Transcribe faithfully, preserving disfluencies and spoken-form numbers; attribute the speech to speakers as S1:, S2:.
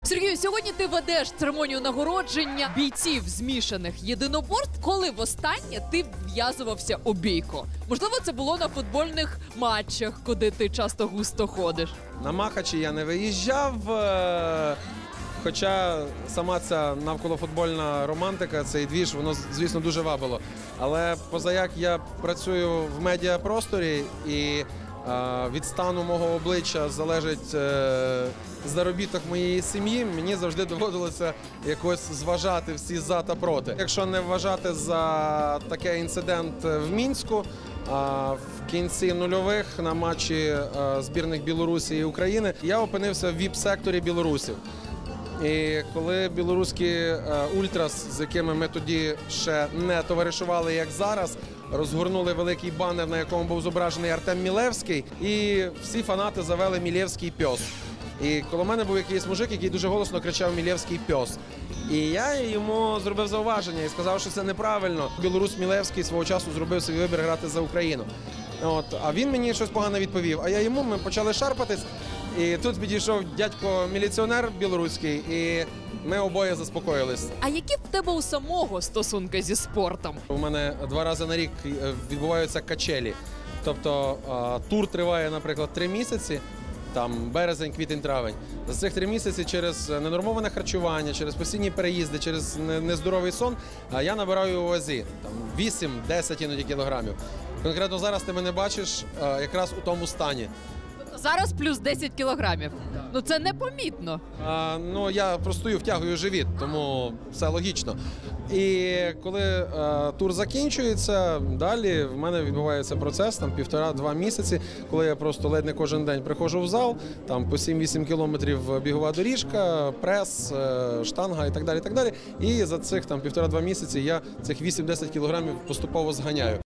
S1: Сергію, сьогодні ти ведеш церемонію нагородження бійців змішаних єдиноборств. Коли востаннє ти вв'язувався у бійку? Можливо, це було на футбольних матчах, куди ти часто густо ходиш?
S2: На Махачі я не виїжджав, е, хоча сама ця навколофутбольна романтика, цей двіж, воно, звісно, дуже вабило. Але позаяк я працюю в медіапросторі і е, від стану мого обличчя залежить е, заробіток моєї сім'ї, мені завжди доводилося якось зважати всі за та проти. Якщо не вважати за такий інцидент в Мінську, в кінці нульових на матчі збірних Білорусі і України я опинився в віп-секторі білорусів. І коли білоруські ультрас, з якими ми тоді ще не товаришували, як зараз, розгорнули великий банер, на якому був зображений Артем Мілевський, і всі фанати завели «Мілевський пьос». І коло мене був якийсь мужик, який дуже голосно кричав «Мілевський пьос». І я йому зробив зауваження і сказав, що це неправильно. Білорус Мілевський свого часу зробив свій вибір грати за Україну. От. А він мені щось погане відповів. А я йому, ми почали шарпатись. І тут підійшов дядько-міліціонер білоруський, і ми обоє заспокоїлись.
S1: А які в тебе у самого стосунки зі спортом?
S2: У мене два рази на рік відбуваються качелі. Тобто тур триває, наприклад, три місяці. Там березень, квітень, травень. За цих три місяці через ненормоване харчування, через постійні переїзди, через нездоровий сон я набираю у вазі вісім-десять іноді кілограмів. Конкретно зараз ти мене бачиш якраз у тому стані.
S1: Зараз плюс десять кілограмів. Ну це непомітно.
S2: А, ну я простою втягую живіт, тому все логічно. І коли а, тур закінчується, далі в мене відбувається процес там півтора-два місяці, коли я просто ледь не кожен день приходжу в зал, там по сім-вісім кілометрів бігова доріжка, прес, штанга і так далі, і так далі. І за цих там півтора-два місяці я цих вісім-десять кілограмів поступово зганяю.